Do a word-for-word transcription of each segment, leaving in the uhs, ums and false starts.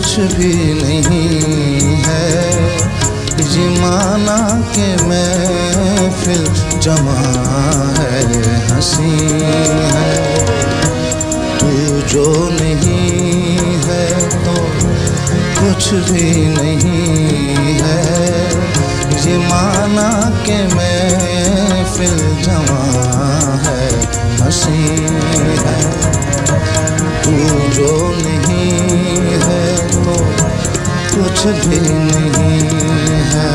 कुछ भी नहीं है। ये माना के महफिल जमा है, हंसी है। तू जो नहीं है तो कुछ भी नहीं है। ये माना के महफिल जमा है, हंसी है। तू जो नहीं है तो कुछ भी नहीं है।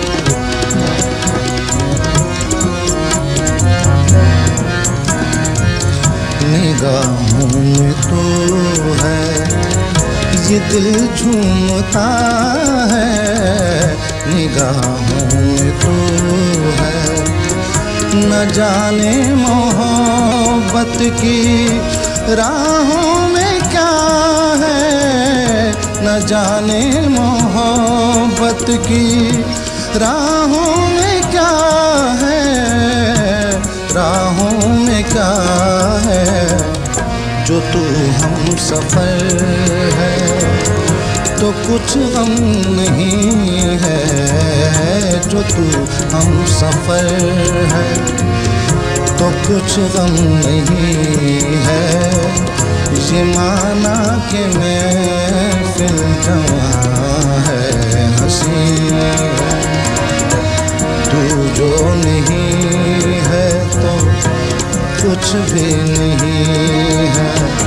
निगाहों में तो है ये दिल झूमता है। निगाहों में तो है न जाने मोहब्बत की राहों में क्या है। न जाने मोहब्बत की राहों में क्या है। राहों में क्या है। जो तू हम सफर है तो कुछ गम नहीं है। जो तू हम सफर है तो कुछ गम नहीं है। ये माना के महफिल जमा है, हंसी है। तू जो नहीं है तो कुछ भी नहीं है।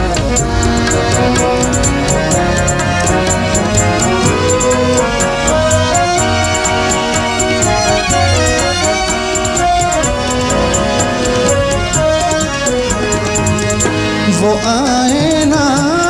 वो आए ना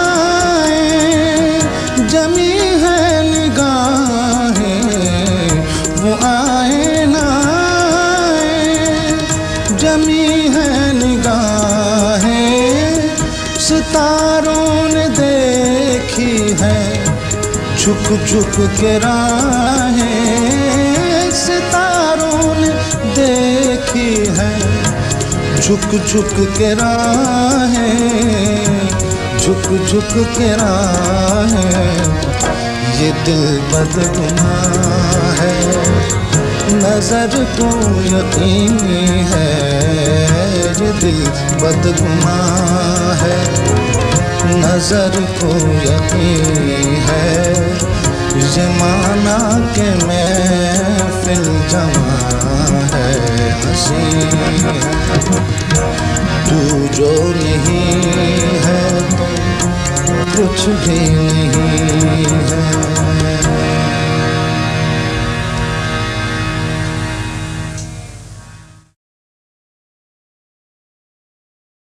आए जमी है निगाहें। वो आए ना आए जमी है निगाहें। सितारों ने देखी है झुक झुक के राहें। सितारों ने देखी है झुक झुक के राहें। झुक झुक के राहें। ये दिल बदगुमा है, नजर को यकीन है। ये दिल बदगुमा है, नजर को यकीन है। ये माना के महफिल जमा है, हंसी है। तू जो नहीं है तो कुछ भी नहीं है।